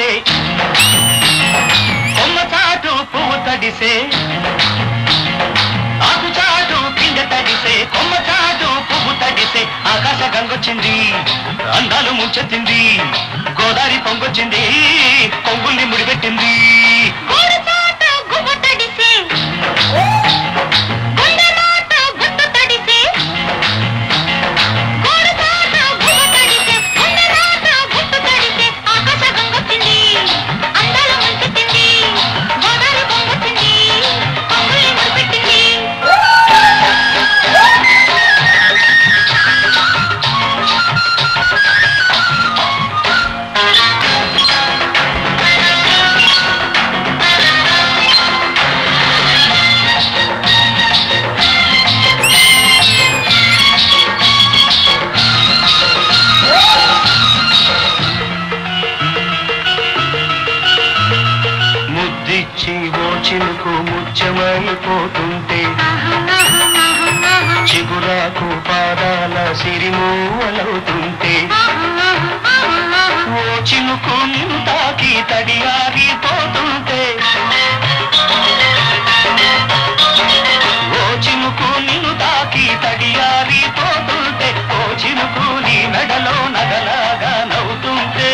తడిసే కొమ్మ చాటు పువ్వు తడిసే ఆకు చాటు పిండ తడిసే కొమ్మ చాటు పువ్వు తడిసే ఆకాశ గంగొచ్చింది అందాలు ముంచెత్తింది గోదావరి పొంగొచ్చింది కొంగుల్ని ముడిపెట్టింది చినుకు ముత్యమైపోతుంటే చిగురాకు పాదాల సిరిమూవలవుతుంటే ఓ చినుకు నిన్ను తాకి తడియాగిపోతుంటే ఓ చినుకు నిన్ను తాకి తడియాగిపోతుంటే ఓ చినుకు నీ మెడలో నగలాగా నవ్వుతుంటే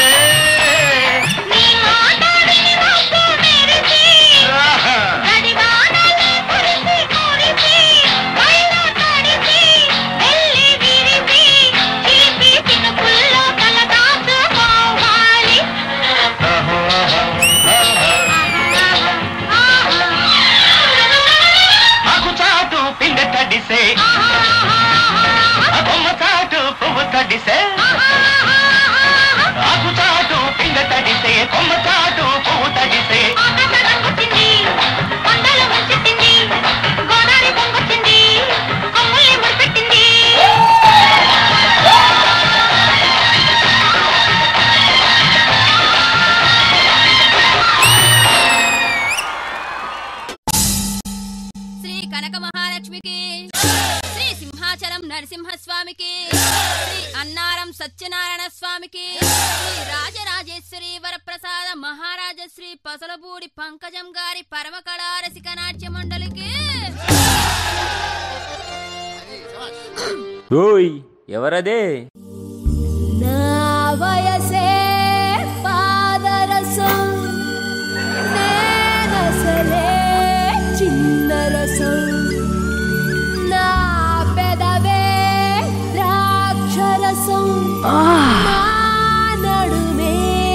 కొమ్మ చాటు పువ్వు తడిసే ఆకు చాటు పిండ తడిసే కొమ్మ చాటు పువ్వు తడిసే గోదావరి పొంగొచ్చింది కొమ్ముల్ని ముడిపెట్టింది శ్రీ కనక మహాలక్ష్మికి సింహాచలం నరసింహస్వామికి శ్రీ అన్నారం సత్యనారాయణ స్వామికి శ్రీ రాజరాజేశ్వరి వరప్రసాద మహారాజ శ్రీ పసలపూడి పంకజం గారి పరమకళా రసిక నాట్య మండలికి ఓయ్ ఎవరదే నా వయసే పాదరసం నేనసలే చిన్న రసం నడుమే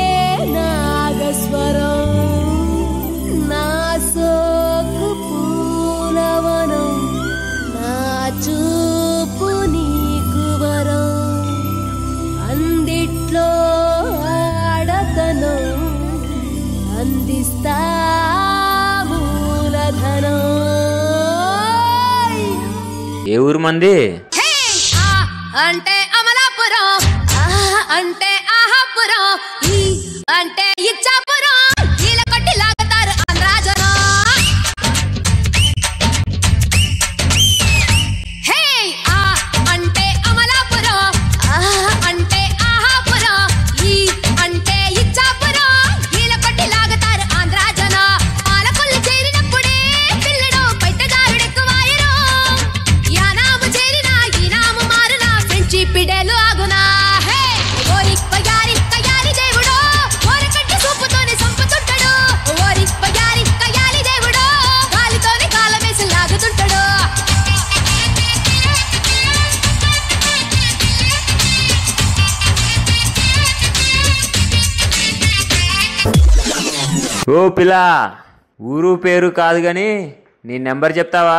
నాగస్వరం నా సోకు పూలవనం నా చూపు నీకు వరం అందిట్లో ఆడతనం అందిస్తా మూలధనం ఏ ఊరు మంది అంటే అమలాపురం అంటే ఆహాపురం ఈ అంటే ఇచ్చాపురం ఈల కొట్టి లాగతారు ఆంధ్రాజనం హే ఆ అంటే అమలాపురం అంటే ఆహాపురం ఈ అంటే ఇచ్చాపురం ఈల కొట్టి లాగతారు ఆంధ్రాజనం పాలకొల్లు చేరినప్పుడే పిల్లడు బయటదారుడెక్కువాయరు యానాము చేరినా ఈనాము మారునా ఫ్రెండ్షిప్ పిడేలు ఆగునా ఓ పిల్ల ఊరు పేరు కాదు గాని నీ నెంబర్ చెప్తావా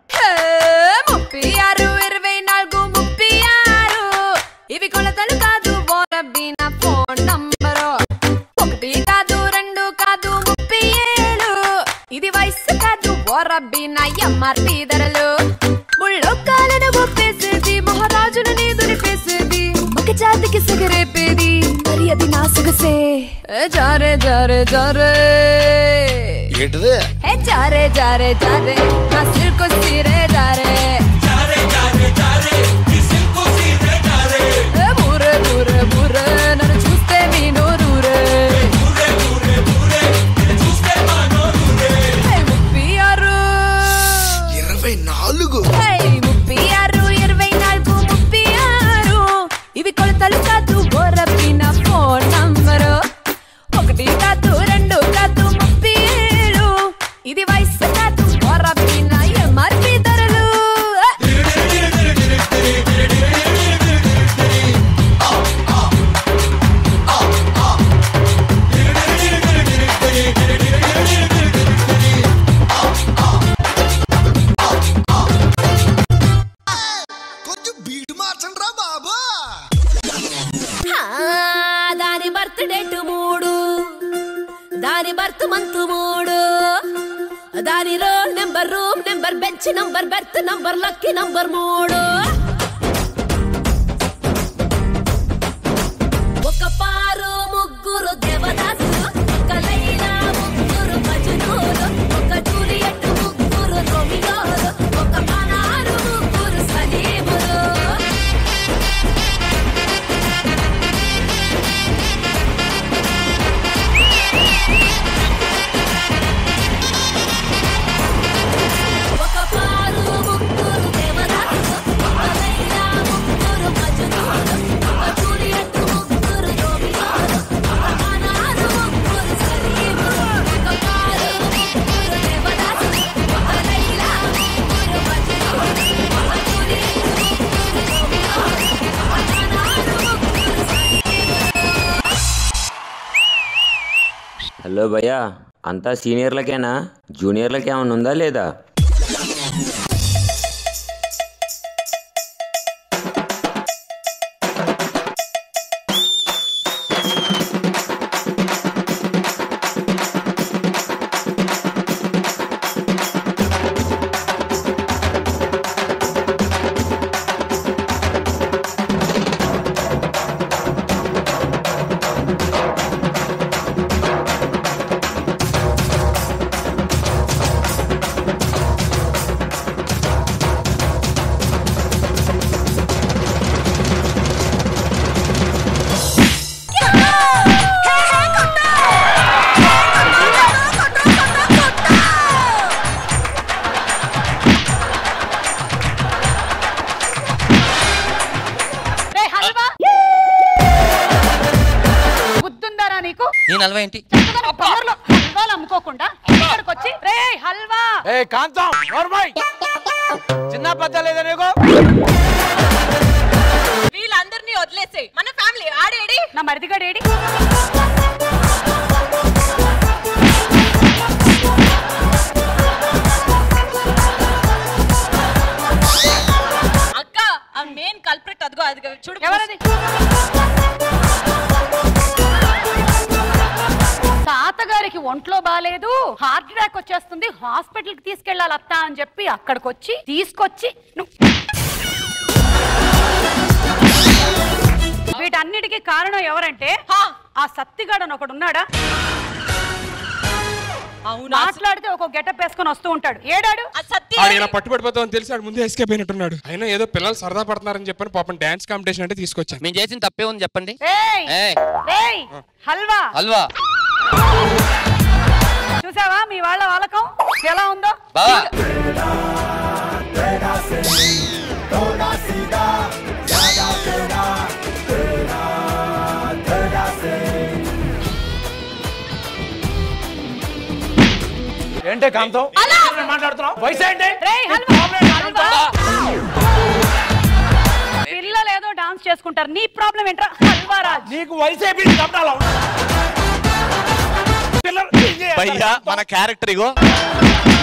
36 24 36 ఇవి కొలతలు కాదు బోరబ్బి నా ఫోన్ నంబరు 1 కాదు 2 కాదు 37 ఇది వయసు కాదు బోరబ్బి నా ఎంఆర్పి ధరలు ముళ్ళో కాలను ఒప్పేసేది మహారాజును నీ దురిపేసేది ఒక జాతికి సిగరేపేది మరి అది నా సొగసే జారే జారే జారే ఏంటిది జారే జారే జారే నా సిల్కు సిరే జారే జారే జారే జారే నీ సిల్కు సిరే జారే బూరే బూరే బూరే నన్ను చూస్తే మీ నోరూరే దాని బర్త్ మంతు 3 దాని roll number room number bench number berth number lucky number 3 ఒక పారు ముగ్గురు దేవదాసులు ఒక లైలా ముగ్గురు మజ్నూలు ఒక జూలియట్ ముగ్గురు రోమియోలు ఒక అనారు ముగ్గురు సలీములు ఒక పారు ముగ్గురు దేవదాసులు ఒక లైలా ముగ్గురు మజ్నూలు ఒక జూలియట్ ముగ్గురు రోమియోలు ఒక అనారు ముగ్గురు సలీములు ఒక పారు ముగ్గురు దేవదాసులు ఒక లైలా ముగ్గురు మజ్నూలు ఒక జూలియట్ ముగ్గురు రోమియోలు ఒక అనారు ముగ్గురు సలీములు హలో భయ్యా, అంతా సీనియర్లకేనా? జూనియర్లకి ఏమైనా ఉందా లేదా? నీ 40 ఏంటి? అమ్ముకోకుండా ఇక్కడికి వచ్చి రే హల్వా కాంతం చిన్న పెద్ద లేదా నీకు? వీళ్ళందరినీ వదిలేసే మన ఫ్యామిలీ ఆడేడి నా మరిదిగాడేడి అక్క ఆ మెయిన్ కల్ప్రిట్ అదిగో అదిగో చూడు ఎవరది తాతగారికి ఒంట్లో బాలేదు హార్ట్ అటాక్ వచ్చేస్తుంది హాస్పిటల్ కి తీసుకెళ్లాలి అత్త అని చెప్పి అక్కడికి వచ్చి తీసుకొచ్చి వీటన్నిటికీ కారణం ఎవరంటే ఆ సత్తిగాడని ఒకడు ఉన్నాడా మాట్లాడితే ఒక గెటప్ వేసుకొని వస్తూ ఉంటాడు ఏడాడు పట్టుబడిపోతామని తెలిసి ఆడు ముందే ఎస్కేప్ అయినట్టున్నాడు. అయినా ఏదో పిల్లలు సరదా పడుతున్నారని చెప్పని పాపం డాన్స్ కాంపిటీషన్ అంటే తీసుకొచ్చాను. మేము చేసిన తప్పే ఉంది చెప్పండి. హల్వా హల్వా చూసావా మీ వాళ్ళ వాలకం ఎలా ఉందో బావా ఏంటే కాంతం మాట్లాడుతున్నావు? వయసు ఏంటి? పిల్లలు ఏదో డాన్స్ చేసుకుంటారు నీ ప్రాబ్లం ఏంట్రా హల్వారాజ్? నీకు వయసు భయ్యా మన క్యారెక్టర్ ఇగో